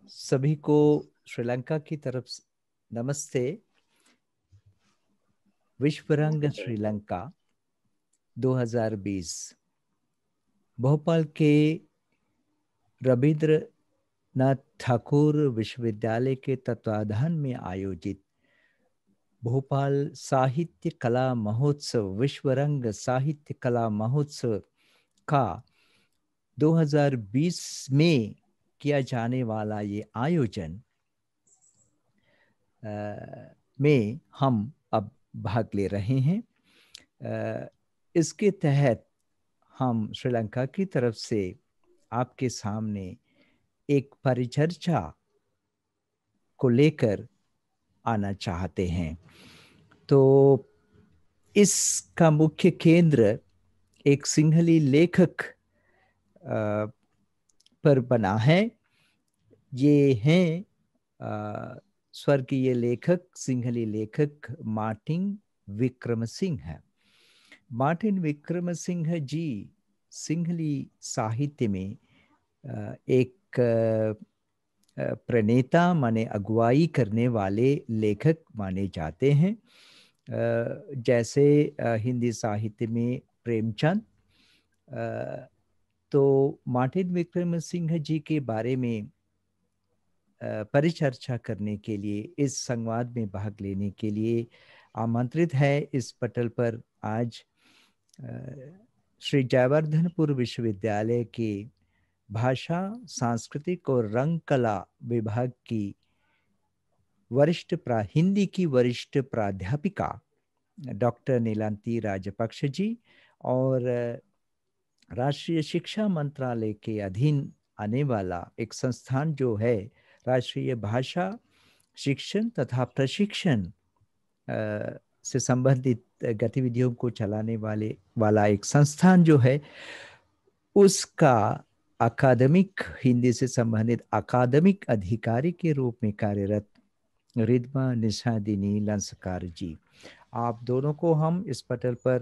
सभी को श्रीलंका की तरफ से नमस्ते। विश्व रंग श्रीलंका 2020 भोपाल के रविंद्रनाथ ठाकुर विश्वविद्यालय के तत्वाधान में आयोजित भोपाल साहित्य कला महोत्सव विश्व रंग साहित्य कला महोत्सव का 2020 में किया जाने वाला ये आयोजन में हम अब भाग ले रहे हैं। इसके तहत हम श्रीलंका की तरफ से आपके सामने एक परिचर्चा को लेकर आना चाहते हैं। तो इसका मुख्य केंद्र एक सिंहली लेखक पर बना है। ये हैं स्वर्गीय लेखक सिंहली लेखक मार्टिन विक्रमसिंह है। मार्टिन विक्रमसिंह जी सिंहली साहित्य में एक प्रणेता माने अगुवाई करने वाले लेखक माने जाते हैं। जैसे हिंदी साहित्य में प्रेमचंद। तो मार्टिन विक्रमसिंह जी के बारे में परिचर्चा करने के लिए इस संवाद में भाग लेने के लिए आमंत्रित है इस पटल पर आज श्री जयवर्धनपुर विश्वविद्यालय के भाषा सांस्कृतिक और रंग कला विभाग की हिंदी की वरिष्ठ प्राध्यापिका डॉक्टर नीलांती राजपक्ष जी और राष्ट्रीय शिक्षा मंत्रालय के अधीन आने वाला एक संस्थान जो है राष्ट्रीय भाषा शिक्षण तथा प्रशिक्षण से संबंधित गतिविधियों को चलाने वाला एक संस्थान जो है उसका अकादमिक हिंदी से संबंधित अकादमिक अधिकारी के रूप में कार्यरत रिद्मा निशादिनी लंसकार जी, आप दोनों को हम इस पटल पर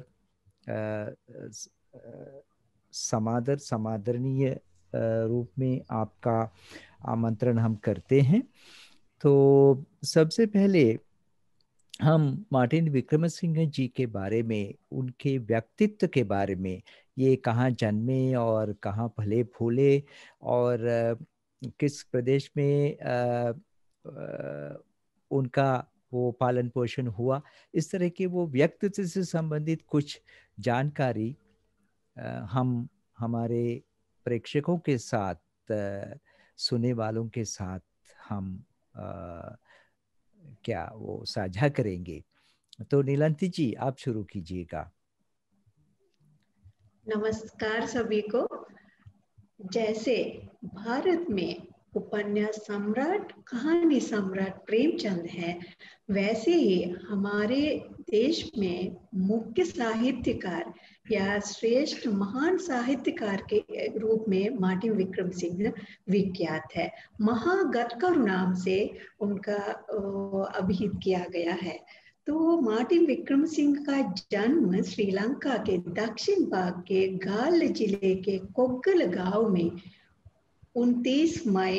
समादरणीय रूप में आपका आमंत्रण हम करते हैं। तो सबसे पहले हम मार्टिन विक्रमसिंह जी के बारे में, उनके व्यक्तित्व के बारे में, ये कहाँ जन्मे और कहाँ पले फूले और किस प्रदेश में उनका वो पालन पोषण हुआ, इस तरह के वो व्यक्तित्व से संबंधित कुछ जानकारी हम हमारे प्रेक्षकों के साथ सुने वालों के साथ हम क्या वो साझा करेंगे। तो नीलांती जी आप शुरू कीजिएगा। नमस्कार सभी को। जैसे भारत में उपन्यास सम्राट कहानी सम्राट प्रेमचंद है, वैसे ही हमारे देश में मुख्य साहित्यकार या श्रेष्ठ महान साहित्यकार के रूप में मार्टिन विक्रमसिंह विख्यात है। महागतकर नाम से उनका अभिहित किया गया है। तो मार्टिन विक्रमसिंह का जन्म श्रीलंका के दक्षिण भाग के गाल जिले के कोग्गल गांव में 29 मई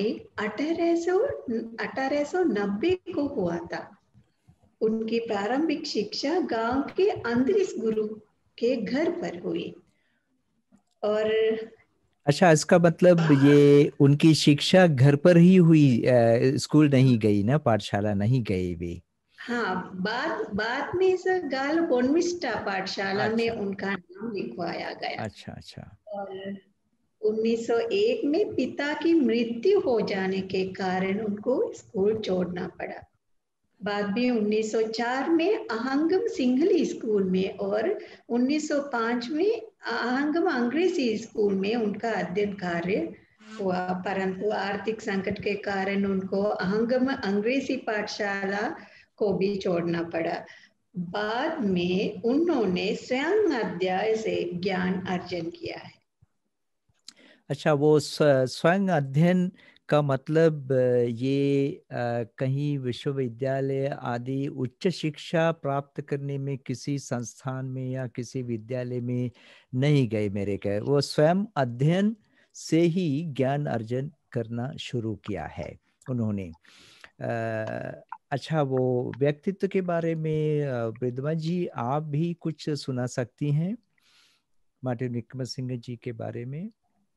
1890 को हुआ था। उनकी प्रारंभिक शिक्षा गांव के अंद्रिस गुरु के घर पर हुई। और अच्छा, इसका मतलब ये उनकी शिक्षा घर पर ही हुई, स्कूल नहीं गई ना, पाठशाला नहीं गई वे? हाँ, बाद में सर गाल बोनविस्टा पाठशाला में अच्छा उनका नाम लिखवाया गया। अच्छा अच्छा। और 1901 में पिता की मृत्यु हो जाने के कारण उनको स्कूल छोड़ना पड़ा। बाद में 1904 में आहंगम सिंघली स्कूल में और 1905 में आहंगम अंग्रेजी स्कूल में उनका अध्ययन कार्य हुआ, परंतु आर्थिक संकट के कारण उनको आहंगम अंग्रेजी पाठशाला को भी छोड़ना पड़ा। बाद में उन्होंने स्वयं अध्याय से ज्ञान अर्जन किया है। अच्छा, वो स्वयं अध्ययन का मतलब ये कहीं विश्वविद्यालय आदि उच्च शिक्षा प्राप्त करने में किसी संस्थान में या किसी विद्यालय में नहीं गए मेरे कहे, वो स्वयं अध्ययन से ही ज्ञान अर्जन करना शुरू किया है। उन्होंने। अच्छा, वो व्यक्तित्व के बारे में विद्वा जी आप भी कुछ सुना सकती हैं मार्टिन विक्रमसिंघ जी के बारे में?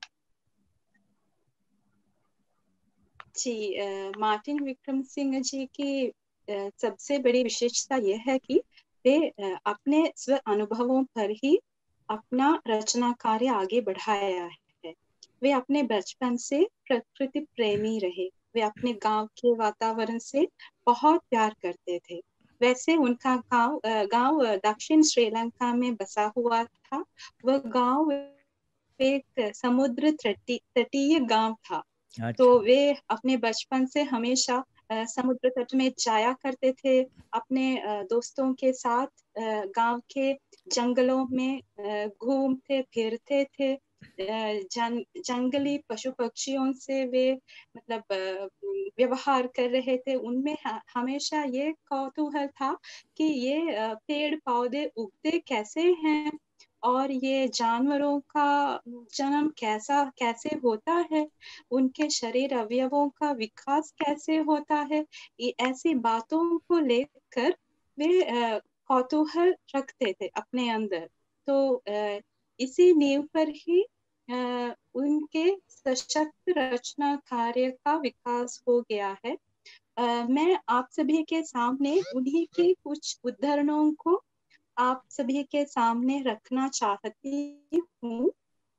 जी, मार्टिन विक्रम सिंह जी की सबसे बड़ी विशेषता यह है कि वे अपने स्व अनुभवों पर ही अपना रचना कार्य आगे बढ़ाया है। वे अपने बचपन से प्रकृति प्रेमी रहे। वे अपने गांव के वातावरण से बहुत प्यार करते थे। वैसे उनका गांव दक्षिण श्रीलंका में बसा हुआ था। वह गांव एक समुद्र तटीय गांव था। तो अच्छा। वे अपने बचपन से हमेशा समुद्र तट में जाया करते थे। अपने दोस्तों के साथ गांव के जंगलों में घूमते फिरते थे। जंगली पशु पक्षियों से वे मतलब व्यवहार कर रहे थे। उनमें हमेशा ये कौतूहल था कि ये पेड़ पौधे उगते कैसे हैं और ये जानवरों का जन्म कैसे होता है, उनके शरीर अवयवों का विकास कैसे होता है। ये ऐसी बातों को लेकर वे कौतूहल रखते थे अपने अंदर। तो इसी नींव पर ही उनके सशक्त रचना कार्य का विकास हो गया है। मैं आप सभी के सामने उन्हीं के कुछ उदाहरणों को आप सभी के सामने रखना चाहती हूँ।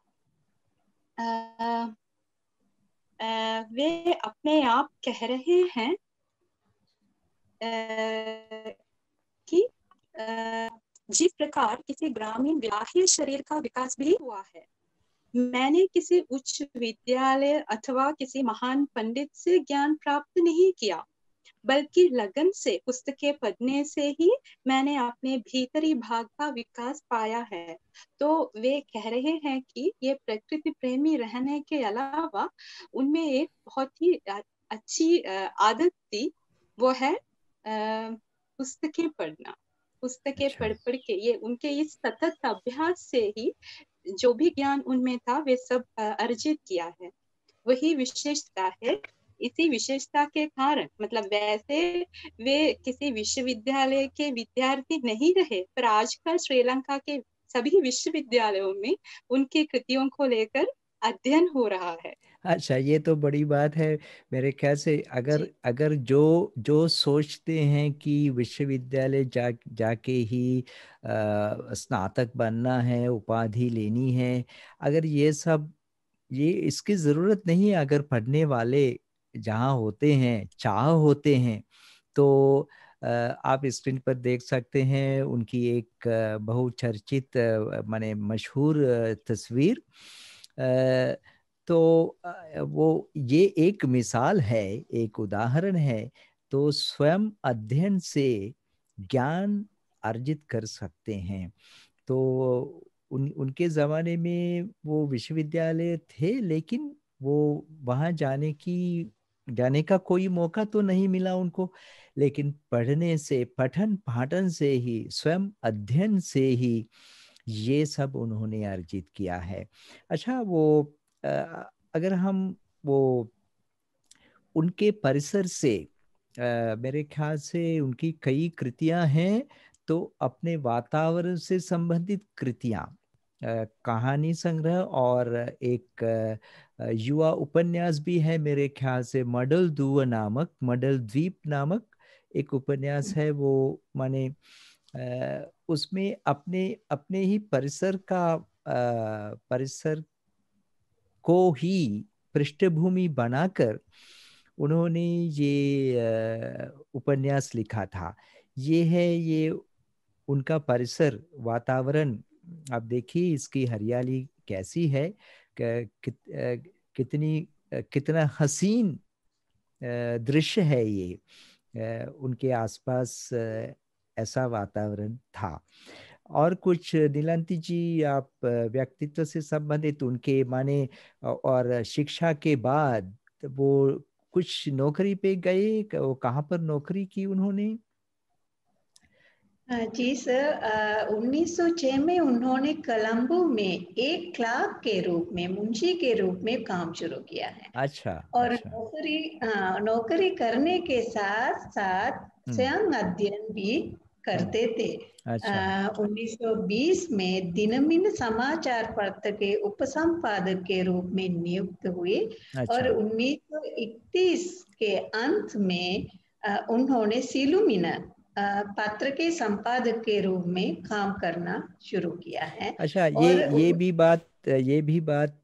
वे अपने आप कह रहे हैं कि जिस प्रकार किसी ग्रामीण बाह्य शरीर का विकास भी हुआ है, मैंने किसी उच्च विद्यालय अथवा किसी महान पंडित से ज्ञान प्राप्त नहीं किया, बल्कि लगन से पुस्तकें पढ़ने से ही मैंने अपने भीतरी भाग का विकास पाया है। तो वे कह रहे हैं कि ये प्रकृति प्रेमी रहने के अलावा उनमें एक बहुत ही अच्छी आदत थी, वो है पुस्तकें पढ़ना। पुस्तकें अच्छा। पढ़ पढ़ के ये उनके इस सतत अभ्यास से ही जो भी ज्ञान उनमें था वे सब अर्जित किया है। वही विशेषता है। इसी विशेषता के कारण मतलब वैसे वे किसी विश्वविद्यालय के विद्यार्थी नहीं रहे, पर आजकल श्रीलंका के सभी विश्वविद्यालयों में उनकी कृतियों को लेकर अध्ययन हो रहा है। अच्छा, ये तो बड़ी बात है। मेरे ख्याल से अगर जी अगर जो जो सोचते हैं कि विश्वविद्यालय जाके ही स्नातक बनना है, उपाधि लेनी है, अगर ये इसकी ज़रूरत नहीं है। अगर पढ़ने वाले जहाँ होते हैं, चाह होते हैं, तो आप स्क्रीन पर देख सकते हैं उनकी एक बहुचर्चित माने मशहूर तस्वीर। तो वो ये एक मिसाल है, एक उदाहरण है। तो स्वयं अध्ययन से ज्ञान अर्जित कर सकते हैं। तो उनके ज़माने में वो विश्वविद्यालय थे, लेकिन वो वहाँ जाने का कोई मौका तो नहीं मिला उनको। लेकिन पढ़ने से, पठन पाठन से ही, स्वयं अध्ययन से ही ये सब उन्होंने अर्जित किया है। अच्छा, वो अगर हम वो उनके परिसर से मेरे ख्याल से उनकी कई कृतियां हैं। तो अपने वातावरण से संबंधित कृतियां, कहानी संग्रह और एक युवा उपन्यास भी है मेरे ख्याल से, मडल द्वीप नामक एक उपन्यास है। वो माने उसमें अपने अपने ही परिसर को ही पृष्ठभूमि बनाकर उन्होंने ये उपन्यास लिखा था। ये उनका परिसर वातावरण, आप देखिए इसकी हरियाली कैसी है, कितना हसीन दृश्य है ये। उनके आसपास ऐसा वातावरण था। और कुछ नीलांती जी, आप व्यक्तित्व से संबंधित उनके माने और शिक्षा के बाद वो कुछ नौकरी पे गए, वो कहाँ पर नौकरी की उन्होंने? जी सर, 1906 में उन्होंने कोलंबो में एक क्लर्क के रूप में, मुंशी के रूप में काम शुरू किया है। अच्छा और अच्छा। नौकरी करने के साथ साथ स्वयं अध्ययन भी करते थे। अच्छा 1920 में दिनमिन समाचार पत्र के उपसंपादक के रूप में नियुक्त हुए और अच्छा 1931 के अंत में उन्होंने सिलुमिना पत्र के संपादक के रूप में काम करना शुरू किया है। अच्छा। और ये भी बात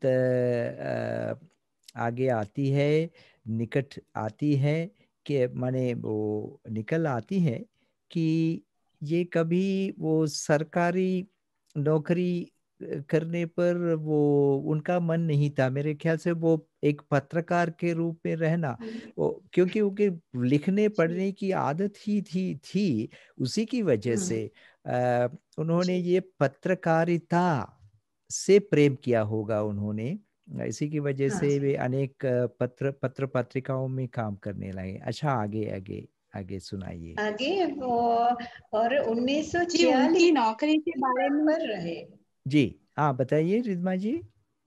आगे आती है, निकट आती है कि माने वो निकल आती है कि ये कभी वो सरकारी नौकरी करने पर वो उनका मन नहीं था। मेरे ख्याल से वो एक पत्रकार के रूप में रहना, वो क्योंकि उनके लिखने जी पढ़ने की आदत ही थी उसी की वजह से अ, उन्होंने जी ये पत्रकारिता से प्रेम किया होगा उन्होंने। इसी की वजह हाँ से सर। वे अनेक पत्र पत्रिकाओं में काम करने लगे। अच्छा, आगे आगे आगे सुनाइए। आगे वो और जी, 1946 उनकी नौकरी के बारे में। पर रहे। जी हाँ, बताइए रिद्मा जी।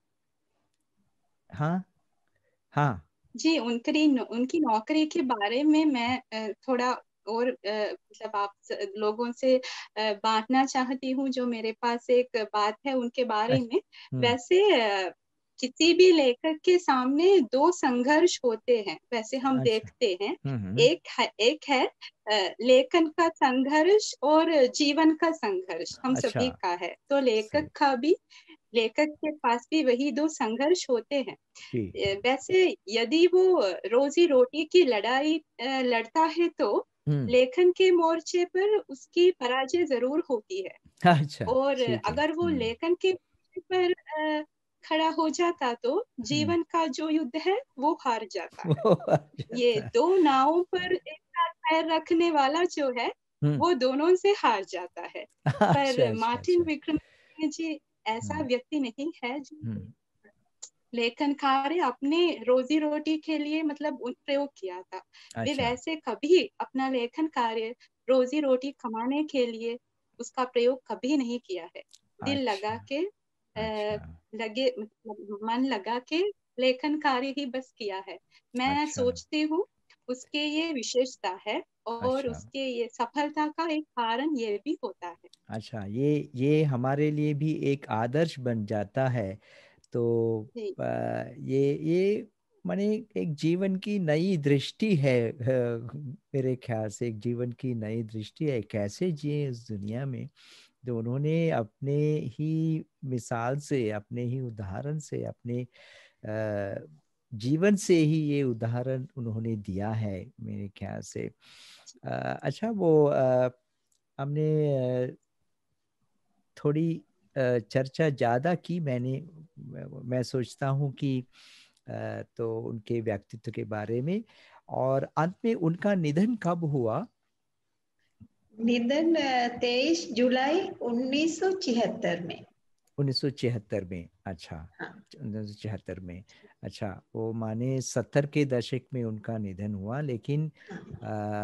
हाँ हाँ। जी, उनकी नौकरी के बारे में मैं थोड़ा और मतलब आप लोगों से बांटना चाहती हूँ। जो मेरे पास एक बात है उनके बारे अच्छा, में। वैसे किसी भी लेखक के सामने दो संघर्ष होते हैं, वैसे हम अच्छा। देखते हैं। हम्म। एक है लेखन का संघर्ष और जीवन का संघर्ष, हम अच्छा। सभी का है। तो सही। लेखक के पास भी वही दो संघर्ष होते हैं। जी। वैसे यदि वो रोजी रोटी की लड़ाई लड़ता है तो हम्म। लेखन के मोर्चे पर उसकी पराजय जरूर होती है। अच्छा, और ठीक है। अगर वो लेखन के मोर्चे पर खड़ा हो जाता तो हम्म। जीवन का जो युद्ध है वो हार जाता है। वो आ ये जाता है। दो नावों पर एक साथ पैर रखने वाला जो है हम्म। वो दोनों से हार जाता है। अच्छा पर अच्छा मार्टिन अच्छा। विक्रमसिंह जी ऐसा हम्म। व्यक्ति नहीं है जो हम्म। लेखन कार्य अपने रोजी रोटी के लिए मतलब प्रयोग किया था। वे अच्छा वैसे कभी अपना लेखन कार्य रोजी रोटी कमाने के लिए उसका प्रयोग कभी नहीं किया है। दिल अच्छा लगा के अच्छा लगे मतलब मन लगा के लेखन कार्य ही बस किया है। मैं अच्छा सोचती हूँ उसके ये विशेषता है और अच्छा उसके ये सफलता का एक कारण ये भी होता है। अच्छा। ये हमारे लिए भी एक आदर्श बन जाता है। तो जी ये माने एक जीवन की नई दृष्टि है। मेरे ख्याल से एक जीवन की नई दृष्टि है, कैसे जिए इस दुनिया में। तो उन्होंने अपने ही मिसाल से, अपने ही उदाहरण से, अपने जीवन से ही ये उदाहरण उन्होंने दिया है मेरे ख्याल से। अच्छा, वो हमने थोड़ी चर्चा ज़्यादा की मैंने। मैं सोचता हूँ कि तो उनके व्यक्तित्व के बारे में। और अंत में उनका निधन कब हुआ? निधन 23 जुलाई 1976 में। 1976 में। अच्छा, हाँ 1976 में। अच्छा, वो माने 70 के दशक में उनका निधन हुआ, लेकिन हाँ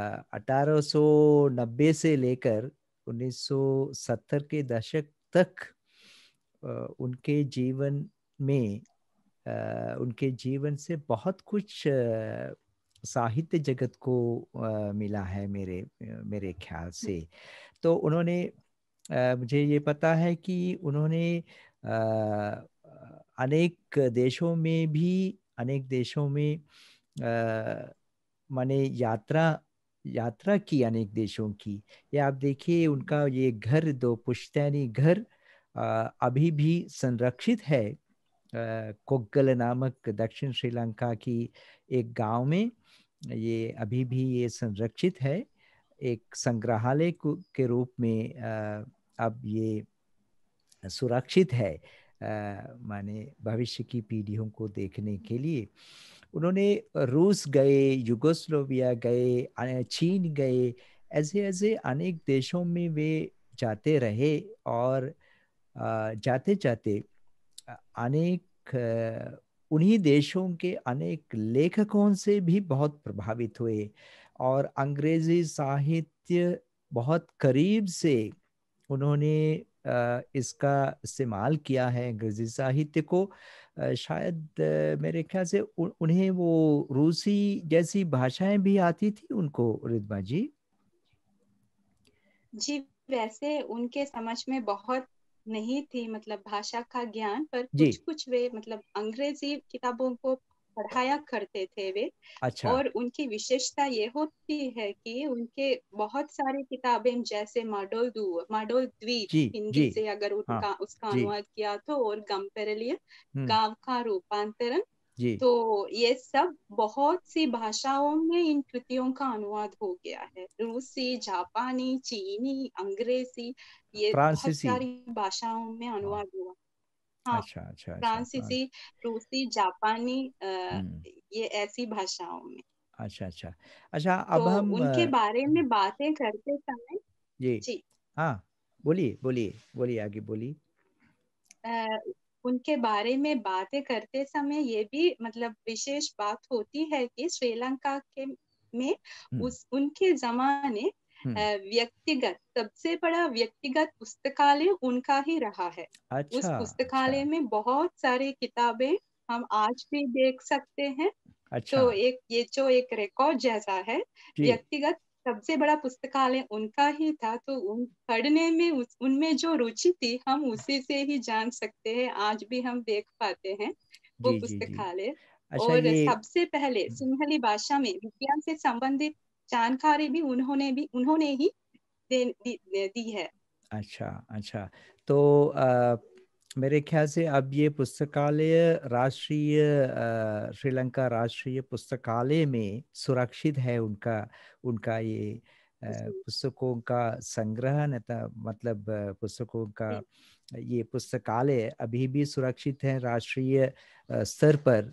1890 से लेकर 1970 के दशक तक उनके जीवन में उनके जीवन से बहुत कुछ साहित्य जगत को मिला है मेरे ख्याल से। तो उन्होंने मुझे ये पता है कि उन्होंने अनेक देशों में माने यात्रा यात्रा की, अनेक देशों की। ये आप देखिए, उनका ये घर, दो पुश्तैनी घर अभी भी संरक्षित है कोग्गल नामक दक्षिण श्रीलंका की एक गांव में। ये अभी भी ये संरक्षित है, एक संग्रहालय के रूप में अब ये सुरक्षित है माने भविष्य की पीढ़ियों को देखने के लिए। उन्होंने रूस गए, युगोस्लोविया गए, चीन गए, ऐसे ऐसे अनेक देशों में वे जाते रहे। और जाते जाते अनेक उन्हीं देशों के अनेक लेखकों से भी बहुत प्रभावित हुए। और अंग्रेजी साहित्य बहुत करीब से उन्होंने इसका इस्तेमाल किया है अंग्रेजी साहित्य को। शायद मेरे ख्याल से उन्हें वो रूसी जैसी भाषाएं भी आती थी उनको, रिद्मा जी। जी, वैसे उनके समझ में बहुत नहीं थी मतलब भाषा का ज्ञान, पर जी। कुछ कुछ वे मतलब अंग्रेजी किताबों को पढ़ाया करते थे वे। अच्छा। और उनकी विशेषता ये होती है कि उनके बहुत सारी किताबें, जैसे माडोल द्वीप, जी हिंदी जी। से अगर हाँ उनका उसका जी। अनुवाद किया तो, और गम्पेरेलिय, हम्म। गांव का रूपांतरण, जी। तो ये सब बहुत सी भाषाओं में इन कृतियों का अनुवाद हो गया है। रूसी, जापानी, चीनी, अंग्रेजी, ये बहुत फ्रांसीसी। सारी भाषाओं में हाँ। अनुवाद हुआ। हाँ, अच्छा अच्छा अच्छा, फ्रांसीसी, रूसी, जापानी, हम्म। ये ऐसी भाषाओं में। अच्छा अच्छा अच्छा। तो अब हम उनके बारे में बातें करते समय, जी। जी, हाँ, बोलिए बोलिए बोलिए, आगे बोलिए। अ, उनके बारे में बातें करते समय ये भी मतलब विशेष बात होती है कि श्रीलंका के में हम्म उस उनके जमाने हम्म। व्यक्तिगत सबसे बड़ा व्यक्तिगत पुस्तकालय उनका ही रहा है। उस अच्छा अच्छा पुस्तकालय में बहुत सारी किताबें हम आज भी देख सकते हैं। अच्छा। तो एक ये जो एक रिकॉर्ड जैसा है, जी व्यक्तिगत सबसे बड़ा पुस्तकालय उनका ही था। तो उन पढ़ने में उनमें जो रुचि थी, हम उसी से ही जान सकते हैं, आज भी हम देख पाते हैं वो जी जी जी। पुस्तकालय। अच्छा और ये सबसे पहले सिंहली भाषा में विज्ञान से संबंधित जानकारी भी उन्होंने ही दी है। अच्छा अच्छा। तो मेरे ख्याल से अब ये पुस्तकालय राष्ट्रीय श्रीलंका राष्ट्रीय पुस्तकालय में सुरक्षित है, उनका उनका ये जी, पुस्तकों का संग्रह, न मतलब पुस्तकों का जी, ये पुस्तकालय अभी भी सुरक्षित है राष्ट्रीय स्तर पर,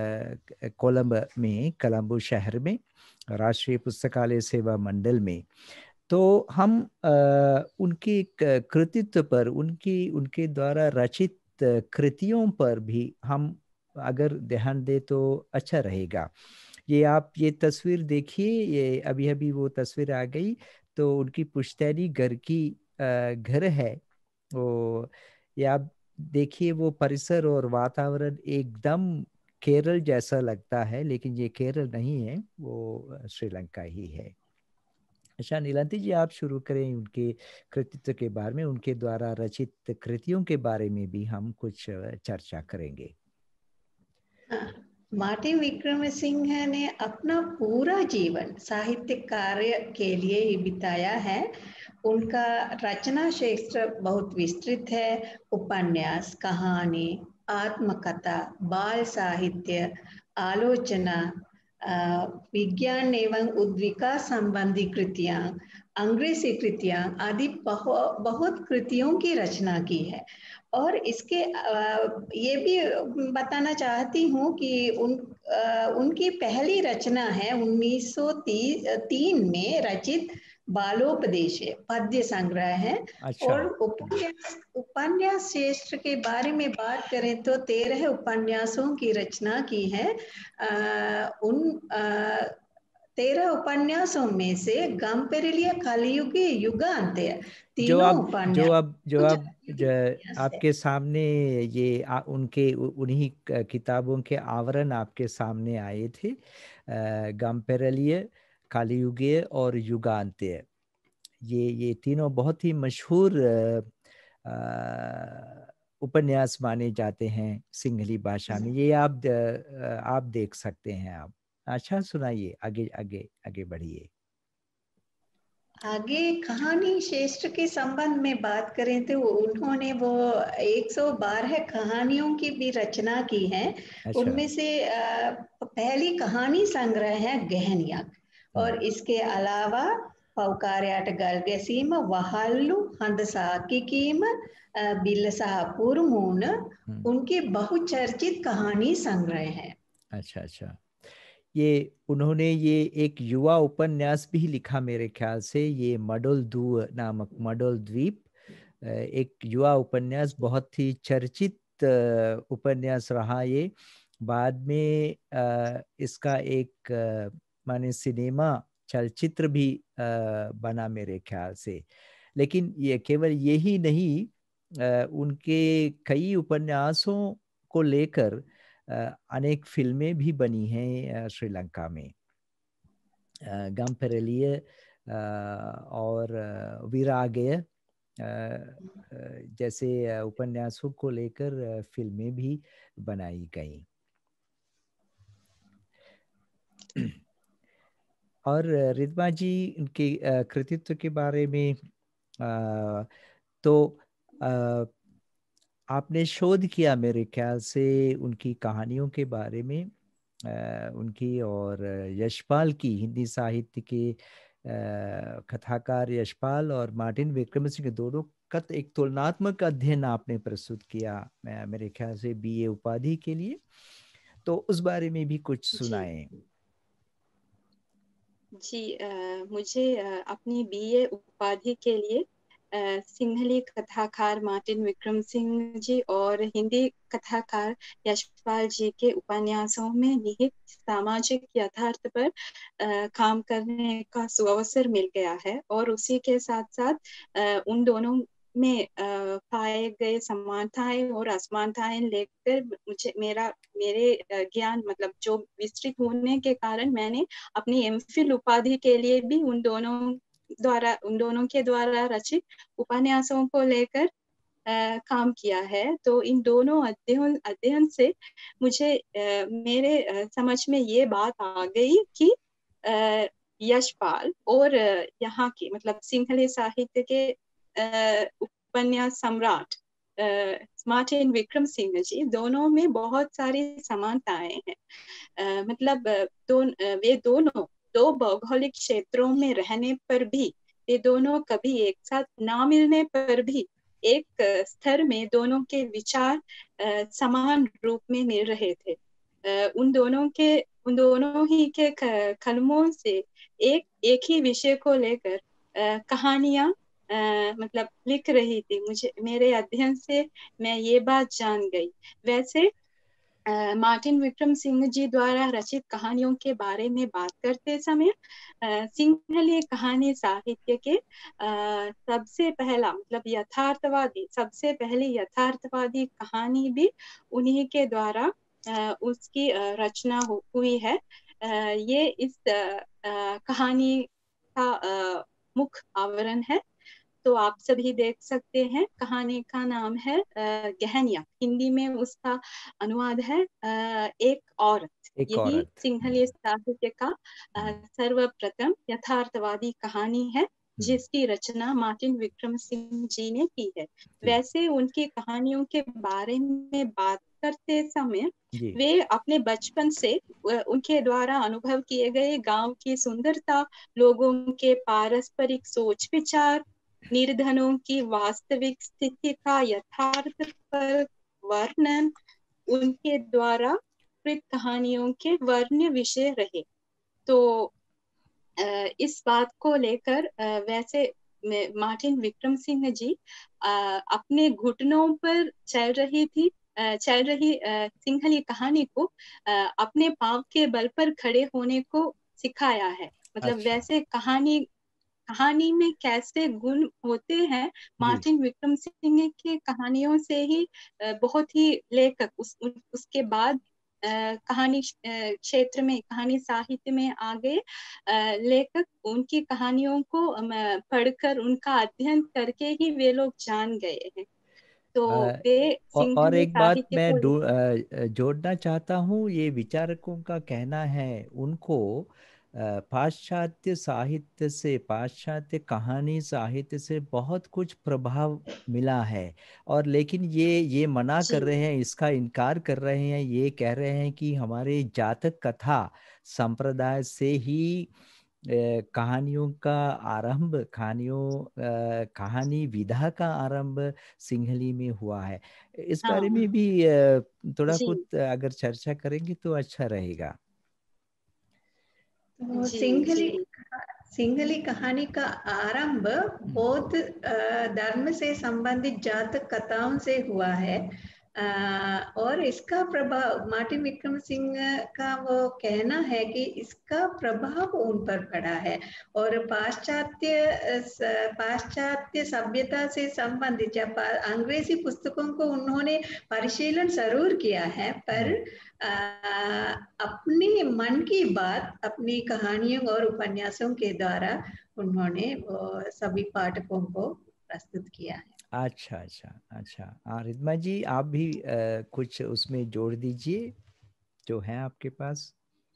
कोलंबो शहर में, राष्ट्रीय पुस्तकालय सेवा मंडल में। तो हम उनकी कृतित्व पर, उनकी उनके द्वारा रचित कृतियों पर भी हम अगर ध्यान दें तो अच्छा रहेगा। ये आप ये तस्वीर देखिए, ये अभी अभी वो तस्वीर आ गई। तो उनकी पुश्तैनी घर की घर है वो। ये आप देखिए, वो परिसर और वातावरण एकदम केरल जैसा लगता है, लेकिन ये केरल नहीं है, वो श्रीलंका ही है। अच्छा नीलांती जी, आप शुरू करें उनके कृतित्व के बारे में, उनके द्वारा रचित कृतियों के बारे में भी हम कुछ चर्चा करेंगे। हाँ, मार्टिन विक्रमसिंह ने अपना पूरा जीवन साहित्य कार्य के लिए ही बिताया है। उनका रचना क्षेत्र बहुत विस्तृत है। उपन्यास, कहानी, आत्मकथा, बाल साहित्य, आलोचना, विज्ञान एवं उद्विका संबंधी कृतियां, अंग्रेजी कृतियां आदि बहुत कृतियों की रचना की है। और इसके ये भी बताना चाहती हूँ कि उनकी पहली रचना है 1903 में रचित बालोपदेश पद्य संग्रह है। अच्छा। और उपन्यास क्षेत्र के बारे में बात करें तो 13 उपन्यासों की रचना की है। उन 13 उपन्यासों में से गम्पेरेलिया कलियुगी युगान्त्य जो तीनों अब जो उपन्यास अब जो अब उपन्यास है। आपके सामने ये उनके उन्हीं किताबों के आवरण आपके सामने आए थे, गाम्पेरेलिय, कालीयुगीय और युगान्त्य। ये तीनों बहुत ही मशहूर उपन्यास माने जाते हैं सिंहली भाषा में। ये आप देख सकते हैं आप। अच्छा सुनाइए, आगे आगे आगे बढ़िए। आगे कहानी क्षेत्र के संबंध में बात करें तो उन्होंने वो 112 कहानियों की भी रचना की है। अच्छा। उनमें से पहली कहानी संग्रह है गहनिया। हम्म और इसके अलावा पौकार्याट गलगसीम वहाल्लू हंदसाकी कीम बिल्लसाह पुरमून हम्म। उनके बहुचर्चित कहानी संग्रह है। अच्छा अच्छा। ये उन्होंने ये एक युवा उपन्यास भी लिखा मेरे ख्याल से, ये मडोल दू नामक, मडोल द्वीप, एक युवा उपन्यास, बहुत ही चर्चित उपन्यास रहा ये। बाद में इसका एक माने सिनेमा चलचित्र भी बना मेरे ख्याल से। लेकिन ये केवल यही नहीं, उनके कई उपन्यासों को लेकर अनेक फिल्में भी बनी हैं श्रीलंका में। गंपेरेलिये और विरागय जैसे उपन्यासों को लेकर फिल्में भी बनाई गई। और रिद्मा जी, उनके कृतित्व के बारे में तो आपने शोध किया मेरे ख्याल से उनकी कहानियों के बारे में, उनकी और यशपाल की, हिंदी साहित्य के कथाकार यशपाल और मार्टिन विक्रमसिंह दोनों का एक तुलनात्मक अध्ययन आपने प्रस्तुत किया मेरे ख्याल से बीए उपाधि के लिए। तो उस बारे में भी कुछ सुनाएं। जी, मुझे अपनी बीए उपाधि के लिए सिंहली कथाकार मार्टिन विक्रम सिंह जी और हिंदी कथाकार यशपाल जी के उपन्यासों में निहित सामाजिक यथार्थ पर काम करने का सुअवसर मिल गया है, और उसी के साथ साथ उन दोनों में पाए गए समानताएं और असमानताएं लेकर मेरे ज्ञान मतलब जो विस्तृत होने के कारण मैंने अपनी एमफिल उपाधि के लिए भी उन दोनों के द्वारा रचित उपन्यासों को लेकर काम किया है। तो इन दोनों अध्ययन से मुझे मेरे समझ में ये बात आ गई कि यशपाल और यहाँ की मतलब सिंहली साहित्य के उपन्यास सम्राट मार्टिन विक्रम सिंह जी दोनों में बहुत सारी समानताएं हैं। मतलब वे दोनों दो भौगोलिक क्षेत्रों में रहने पर भी, वे दोनों कभी एक साथ ना मिलने पर भी एक स्तर में दोनों के विचार समान रूप में मिल रहे थे। उन दोनों ही के कलमों से एक ही विषय को लेकर कहानियां मतलब लिख रही थी। मेरे अध्ययन से मैं ये बात जान गई। वैसे मार्टिन विक्रम सिंह जी द्वारा रचित कहानियों के बारे में बात करते समय सिंहली कहानी साहित्य के सबसे पहली यथार्थवादी कहानी भी उन्हीं के द्वारा उसकी रचना हुई है। ये इस कहानी का मुख्य आवरण है। तो आप सभी देख सकते हैं, कहानी का नाम है गहनिया, हिंदी में उसका अनुवाद है एक औरत। यही सिंहली साहित्य का सर्वप्रथम यथार्थवादी कहानी है जिसकी रचना मार्टिन विक्रम सिंह जी ने की है। वैसे उनकी कहानियों के बारे में बात करते समय वे अपने बचपन से उनके द्वारा अनुभव किए गए गांव की सुंदरता, लोगों के पारस्परिक सोच विचार, निर्धनों की वास्तविक स्थिति का यथार्थ पर वर्णन उनके द्वारा कृत कहानियों के वर्ण्य विषय रहे। तो इस बात को लेकर वैसे मार्टिन विक्रम सिंह जी अपने घुटनों पर चल रही सिंहली कहानी को अपने पांव के बल पर खड़े होने को सिखाया है। मतलब वैसे कहानी में कैसे गुण होते हैं, मार्टिन विक्रम सिंह की कहानियों से ही बहुत ही लेखक उसके बाद कहानी क्षेत्र में, कहानी साहित्य में आ गए लेखक उनकी कहानियों को पढ़कर, उनका अध्ययन करके ही वे लोग जान गए हैं। तो वे और एक बात मैं जोड़ना चाहता हूँ, ये विचारकों का कहना है उनको पाश्चात्य साहित्य से, पाश्चात्य कहानी साहित्य से बहुत कुछ प्रभाव मिला है, और लेकिन ये मना कर रहे हैं, इसका इनकार कर रहे हैं, ये कह रहे हैं कि हमारे जातक कथा संप्रदाय से ही कहानियों का आरंभ, कहानी विधा का आरंभ सिंहली में हुआ है। इस बारे में भी थोड़ा कुछ अगर चर्चा करेंगे तो अच्छा रहेगा। तो सिंहली कहानी का आरंभ बौद्ध धर्म से संबंधित जातक कथाओं से हुआ है। और इसका प्रभाव मार्टिन विक्रम सिंह का वो कहना है कि इसका प्रभाव उन पर पड़ा है और पाश्चात्य सभ्यता से संबंधित जब अंग्रेजी पुस्तकों को उन्होंने परिशीलन जरूर किया है, पर अपने मन की बात अपनी कहानियों और उपन्यासों के द्वारा उन्होंने वो सभी पाठकों को प्रस्तुत किया है। अच्छा अच्छा अच्छा। रिद्मा जी, आप भी कुछ उसमें जोड़ दीजिए जो है आपके पास।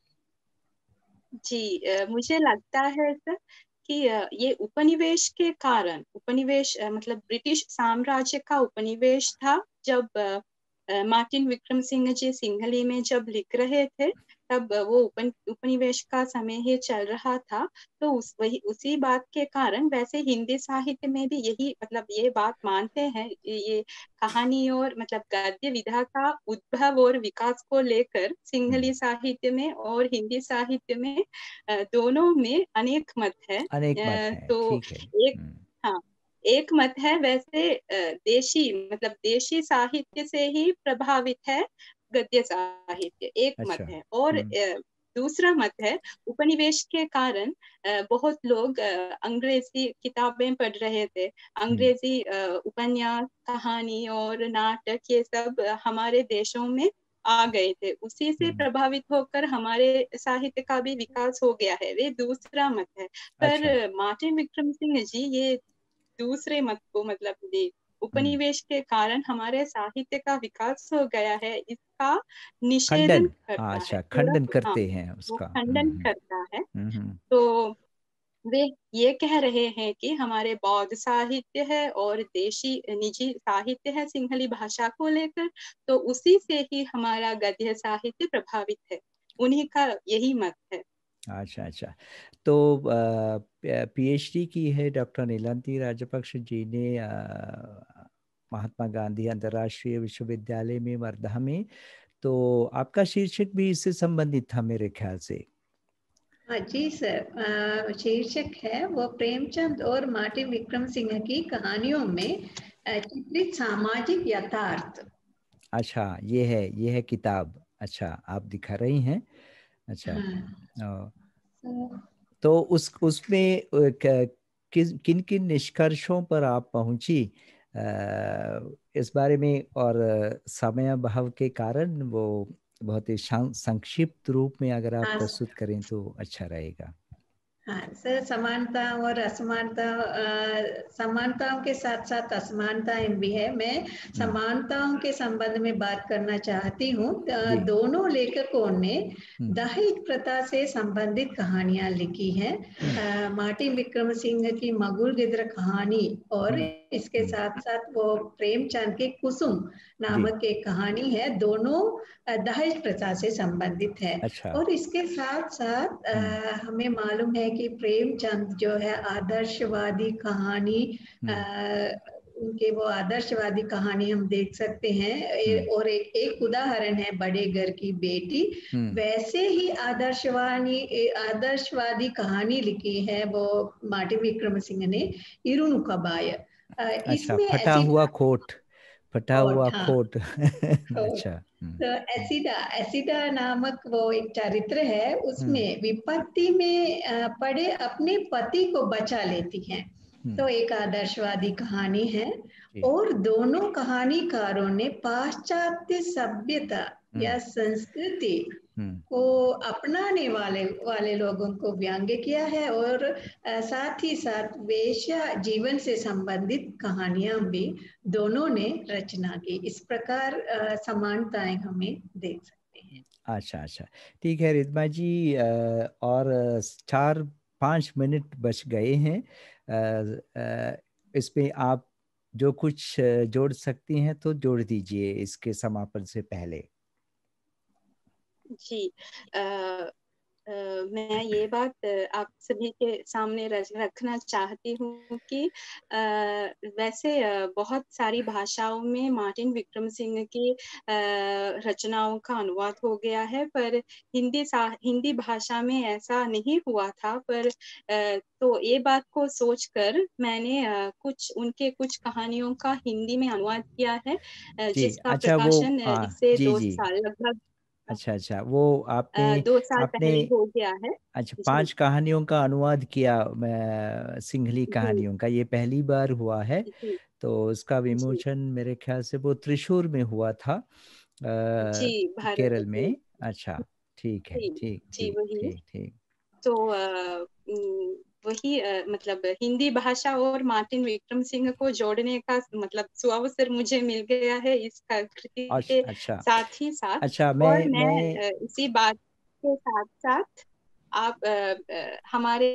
जी, मुझे लगता है सर कि ये उपनिवेश के कारण, उपनिवेश मतलब ब्रिटिश साम्राज्य का उपनिवेश था। जब मार्टिन विक्रम सिंह जी सिंहली में जब लिख रहे थे, तब वो उपनिवेश का समय ही चल रहा था। तो उसी बात के कारण वैसे हिंदी साहित्य में भी यही मतलब ये बात मानते हैं, ये कहानी और मतलब गद्य विधा का उद्भव और विकास को लेकर सिंहली साहित्य में और हिंदी साहित्य में दोनों में अनेक मत है। अनेक मत है, तो ठीक है। एक, हाँ, एक मत है वैसे देशी मतलब देशी साहित्य से ही प्रभावित है गद्य साहित्य, एक मत अच्छा। है। और दूसरा मत है उपनिवेश के कारण बहुत लोग अंग्रेजी किताबें पढ़ रहे थे, अंग्रेजी उपन्यास, कहानी और नाटक ये सब हमारे देशों में आ गए थे। उसी से प्रभावित होकर हमारे साहित्य का भी विकास हो गया है, वे दूसरा मत है। अच्छा। पर मार्टिन विक्रम सिंह जी ये दूसरे मत को मतलब ये उपनिवेश के कारण हमारे साहित्य का विकास हो गया है, इसका निषेधन खंडन, हाँ, करता है अच्छा, थोड़ा। खंडन हाँ, करते हैं वो उसका। खंडन करता है। हम्म। तो वे ये कह रहे हैं कि हमारे बौद्ध साहित्य है और देशी निजी साहित्य है सिंहली भाषा को लेकर, तो उसी से ही हमारा गद्य साहित्य प्रभावित है, उन्हीं का यही मत है। अच्छा अच्छा। तो पीएचडी की है डॉक्टर नीलांती राजपक्ष जी ने महात्मा गांधी अंतर्राष्ट्रीय विश्वविद्यालय में वर्धा में। तो आपका शीर्षक भी इससे संबंधित था मेरे ख्याल से। हाँ जी सर, शीर्षक है वो प्रेमचंद और मार्टिन विक्रम सिंह की कहानियों में चित्रित सामाजिक यथार्थ। अच्छा, ये है किताब। अच्छा, आप दिखा रही हैं। अच्छा। हाँ। तो उसमें किन किन निष्कर्षों पर आप पहुंची इस बारे में, और समय अभाव के कारण वो बहुत ही संक्षिप्त रूप में अगर आप हाँ प्रस्तुत करें तो अच्छा रहेगा। हाँ सर, समानता और असमानता, समानताओं के साथ साथ असमानताएं भी है। मैं समानताओं के संबंध में बात करना चाहती हूँ। जी। दोनों लेखकों ने हम्म दहेज प्रथा से संबंधित कहानियां लिखी हैं। मार्टिन विक्रम सिंह की मगुल गिद्र कहानी और इसके साथ साथ वो प्रेमचंद के कुसुम जी। नामक एक कहानी है, दोनों दहेज प्रथा से संबंधित है। अच्छा। और इसके साथ साथ हमें मालूम है कि प्रेमचंद जो है आदर्शवादी कहानी, उनके वो आदर्शवादी कहानी हम देख सकते हैं। और एक उदाहरण है बड़े घर की बेटी, वैसे ही आदर्शवादी कहानी लिखी है वो मार्टिन विक्रम सिंह ने, इरुनुकबाय। अच्छा, इसमें फटा ऐसी हुआ खोट, फटा हुआ हाँ, खोट। अच्छा। तो एसिडा नामक वो एक चरित्र है, उसमें विपत्ति में पड़े अपने पति को बचा लेती हैं। तो एक आदर्शवादी कहानी है। और दोनों कहानीकारों ने पाश्चात्य सभ्यता या संस्कृति को अपनाने वाले लोगों को व्यंग्य किया है, और साथ ही साथ वेश्या जीवन से संबंधित कहानियां भी दोनों ने रचना की। इस प्रकार समानताएं हमें देख सकते हैं। अच्छा अच्छा, ठीक है रिद्मा जी। और 4-5 मिनट बच गए हैं। इसमें आप जो कुछ जोड़ सकती हैं तो जोड़ दीजिए इसके समापन से पहले। जी, मैं ये बात आप सभी के सामने रखना चाहती हूँ कि वैसे बहुत सारी भाषाओं में मार्टिन विक्रम सिंह की रचनाओं का अनुवाद हो गया है, पर हिंदी भाषा में ऐसा नहीं हुआ था। पर तो ये बात को सोचकर मैंने कुछ कहानियों का हिंदी में अनुवाद किया है, जी जिसका अच्छा वो प्रकाशन इसे जी 2 जी साल लगभग अच्छा अच्छा वो आपने 2 साल आपने पहले हो गया है। अच्छा जी, 5 कहानियों का अनुवाद किया सिंहली जी, कहानियों का, ये पहली बार हुआ है। जी, तो उसका जी, विमोचन मेरे ख्याल से वो त्रिशूर में हुआ था, जी, भारत केरल जी, में। अच्छा ठीक है, जी, ठीक जी, ठीक वही। ठीक ठीक। तो वही मतलब हिंदी भाषा और मार्टिन विक्रम सिंह को जोड़ने का मतलब सुअवसर मुझे मिल गया है इस कृति के अच्छा साथ ही साथ। अच्छा और मैं मैं इसी बात के साथ साथ आप हमारे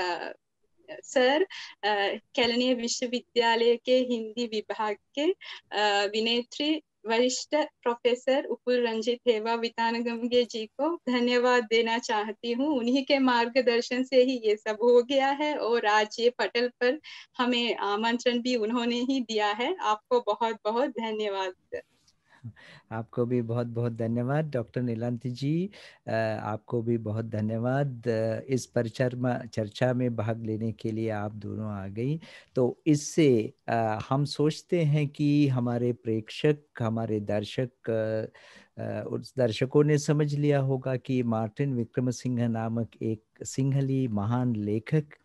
सर केलनिया विश्वविद्यालय के हिंदी विभाग के विनेत्री वरिष्ठ प्रोफेसर उपुल रंजित हेवा वितानगमगे जी को धन्यवाद देना चाहती हूँ। उन्हीं के मार्गदर्शन से ही ये सब हो गया है और आज ये पटल पर हमें आमंत्रण भी उन्होंने ही दिया है। आपको बहुत बहुत धन्यवाद। आपको भी बहुत बहुत धन्यवाद डॉक्टर नीलांती जी। आपको भी बहुत धन्यवाद इस परिचर्मा चर्चा में भाग लेने के लिए आप दोनों आ गई। तो इससे हम सोचते हैं कि हमारे प्रेक्षक, हमारे दर्शक, उस दर्शकों ने समझ लिया होगा कि मार्टिन विक्रम सिंह नामक एक सिंहली महान लेखक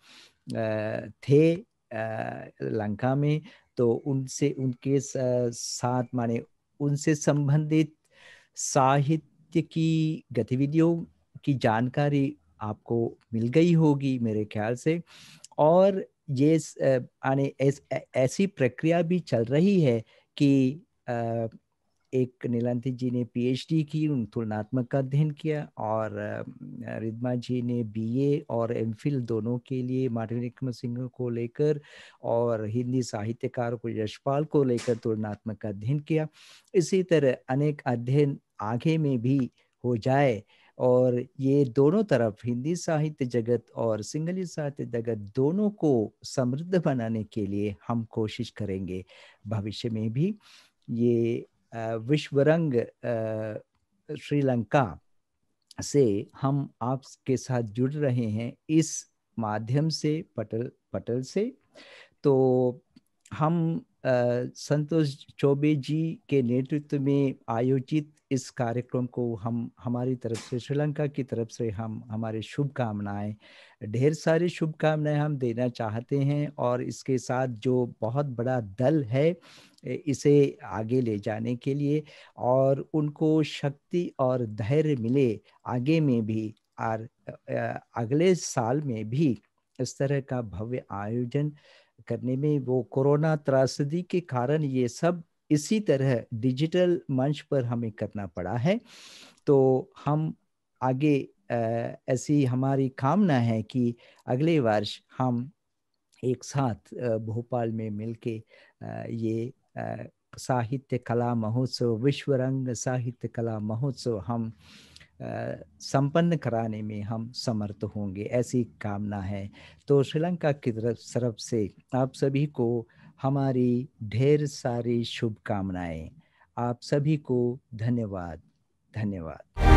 थे लंका में। तो उनसे उनके साथ माने उनसे संबंधित साहित्य की गतिविधियों की जानकारी आपको मिल गई होगी मेरे ख्याल से। और ये ऐसी प्रक्रिया भी चल रही है कि एक नीलांती जी ने पीएचडी की, उन तुलनात्मक का अध्ययन किया, और रिद्मा जी ने बीए और एमफिल दोनों के लिए मार्टिन विक्रम सिंह को लेकर और हिंदी साहित्यकार को यशपाल को लेकर तुलनात्मक का अध्ययन किया। इसी तरह अनेक अध्ययन आगे में भी हो जाए और ये दोनों तरफ हिंदी साहित्य जगत और सिंहली साहित्य जगत दोनों को समृद्ध बनाने के लिए हम कोशिश करेंगे भविष्य में भी। ये विश्वरंग श्रीलंका से हम आपके साथ जुड़ रहे हैं इस माध्यम से, पटल पटल से। तो हम संतोष चौबे जी के नेतृत्व में आयोजित इस कार्यक्रम को हम हमारी तरफ से, श्रीलंका की तरफ से, हम हमारे शुभकामनाएं, ढेर सारी शुभकामनाएं हम देना चाहते हैं। और इसके साथ जो बहुत बड़ा दल है इसे आगे ले जाने के लिए, और उनको शक्ति और धैर्य मिले आगे में भी, और अगले साल में भी इस तरह का भव्य आयोजन करने में। वो कोरोना त्रासदी के कारण ये सब इसी तरह डिजिटल मंच पर हमें करना पड़ा है। तो हम आगे ऐसी हमारी कामना है कि अगले वर्ष हम एक साथ भोपाल में मिलके ये साहित्य कला महोत्सव, विश्वरंग साहित्य कला महोत्सव हम संपन्न कराने में हम समर्थ होंगे, ऐसी कामना है। तो श्रीलंका की तरफ से आप सभी को हमारी ढेर सारी शुभकामनाएं। आप सभी को धन्यवाद, धन्यवाद।